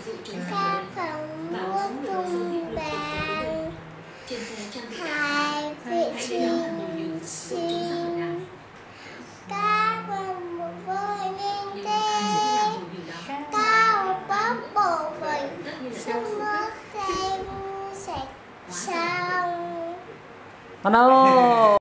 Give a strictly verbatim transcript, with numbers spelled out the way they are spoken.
Ca phòng múa tung bàn, hai vị trình sinh. Cá vần một vơi nên tê, cao bóp bộ vần, sông nước xanh sạch sông. Hello.